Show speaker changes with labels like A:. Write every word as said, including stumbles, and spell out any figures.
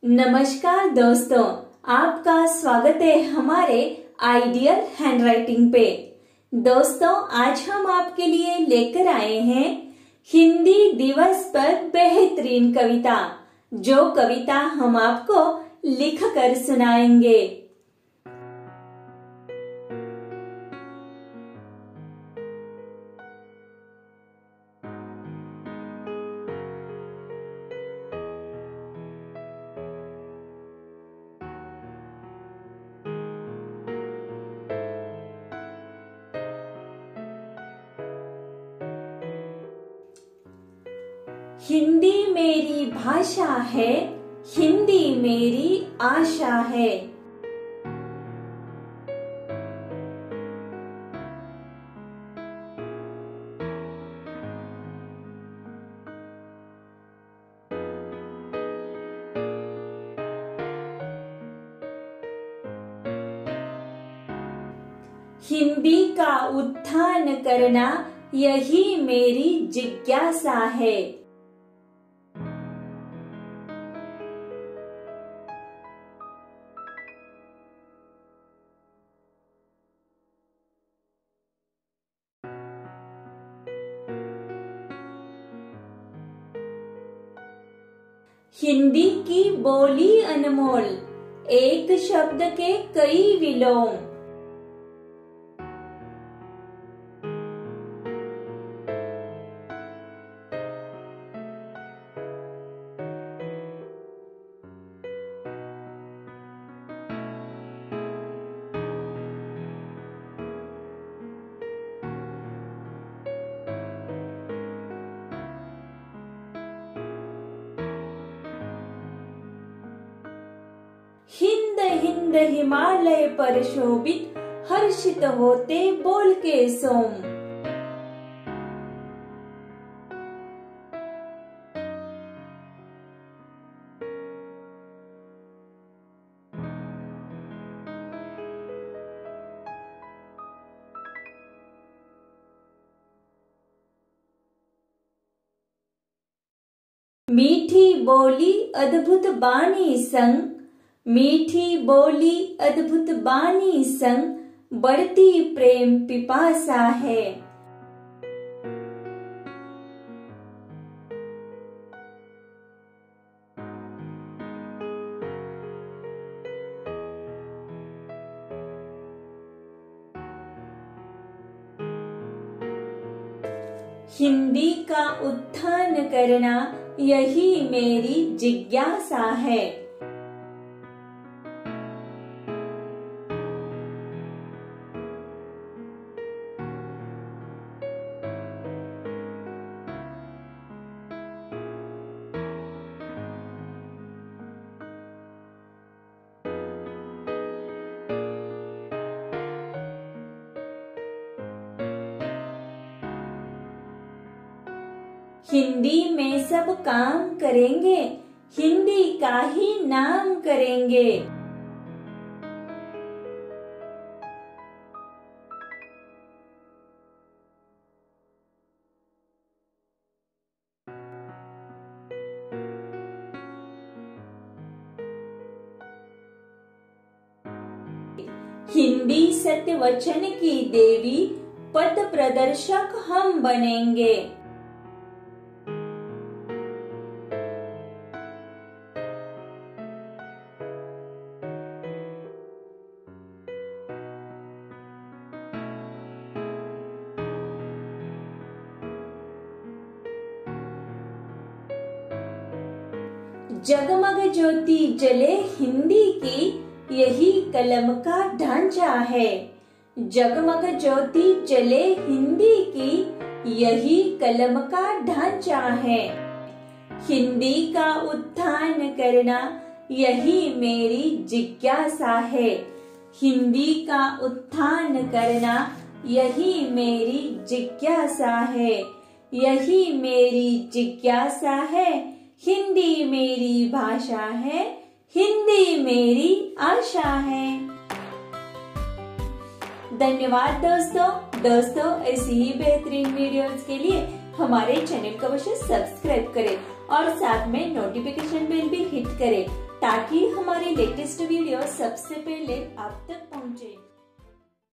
A: नमस्कार दोस्तों, आपका स्वागत है हमारे आइडियल हैंडराइटिंग पे। दोस्तों, आज हम आपके लिए लेकर आए हैं हिंदी दिवस पर बेहतरीन कविता, जो कविता हम आपको लिख कर सुनाएंगे। हिंदी मेरी भाषा है, हिंदी मेरी आशा है। हिंदी का उत्थान करना यही मेरी जिज्ञासा है। हिंदी की बोली अनमोल, एक शब्द के कई विलोम। हिंद हिंद हिमालय पर शोभित, हर्षित होते बोल के सोम। मीठी बोली अद्भुत बानी संग, मीठी बोली अद्भुत बानी संग, बढ़ती प्रेम पिपासा है। हिंदी का उत्थान करना यही मेरी जिज्ञासा है। हिंदी में सब काम करेंगे, हिंदी का ही नाम करेंगे। हिंदी सत्य वचन की देवी, पथ प्रदर्शक हम बनेंगे। जगमग ज्योति जले हिंदी की, यही कलम का ढांचा है। जगमग ज्योति जले हिंदी की, यही कलम का ढांचा है। हिंदी का उत्थान करना यही मेरी जिज्ञासा है। हिंदी का उत्थान करना यही मेरी जिज्ञासा है। यही मेरी जिज्ञासा है। हिंदी मेरी भाषा है, हिंदी मेरी आशा है। धन्यवाद दोस्तों। दोस्तों, ऐसी ही बेहतरीन वीडियोस के लिए हमारे चैनल को अवश्य सब्सक्राइब करें और साथ में नोटिफिकेशन बेल भी हिट करें, ताकि हमारे लेटेस्ट वीडियो सबसे पहले आप तक